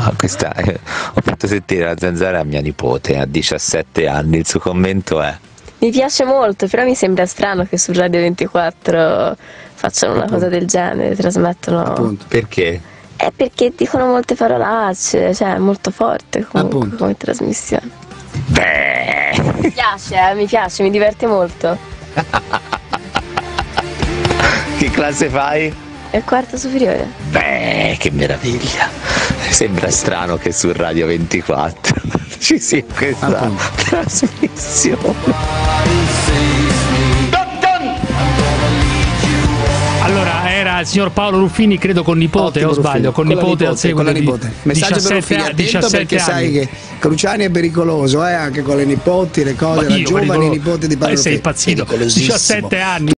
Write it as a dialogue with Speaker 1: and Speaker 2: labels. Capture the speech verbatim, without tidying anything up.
Speaker 1: questa, eh, ho fatto sentire la zanzara a mia nipote, a diciassette anni, il suo commento è:
Speaker 2: mi piace molto, però mi sembra strano che su Radio ventiquattro facciano una
Speaker 3: Appunto.
Speaker 2: cosa del genere, trasmettono...
Speaker 3: Appunto.
Speaker 1: perché?
Speaker 2: È perché dicono molte parolacce, cioè è molto forte comunque
Speaker 3: Appunto.
Speaker 2: come trasmissione.
Speaker 1: Beh,
Speaker 2: Mi piace, eh, mi piace, mi diverte molto.
Speaker 1: che classe fai?
Speaker 2: È il quarto superiore.
Speaker 1: Beh, che meraviglia. Sembra strano che su Radio ventiquattro ci sia questa
Speaker 3: Appunto.
Speaker 1: trasmissione.
Speaker 4: Allora, era il signor Paolo Ruffini, credo con nipote,
Speaker 3: Ottimo,
Speaker 4: o sbaglio,
Speaker 3: Ruffini.
Speaker 4: con
Speaker 3: Con la
Speaker 4: nipote al
Speaker 3: nipote,
Speaker 4: seguito
Speaker 3: con la
Speaker 4: di
Speaker 3: nipote. Messaggio per Ruffini, attento
Speaker 4: diciassette
Speaker 3: perché sai
Speaker 4: anni.
Speaker 3: che Cruciani è pericoloso, eh, anche con le nipoti, le cose,
Speaker 4: Ma
Speaker 3: la
Speaker 4: io
Speaker 3: giovane
Speaker 4: pericolo-
Speaker 3: nipote di
Speaker 4: Ma
Speaker 3: Paolo
Speaker 4: sei
Speaker 3: Ruffini.
Speaker 4: impazzito,
Speaker 3: Pericolosissimo.
Speaker 4: diciassette anni.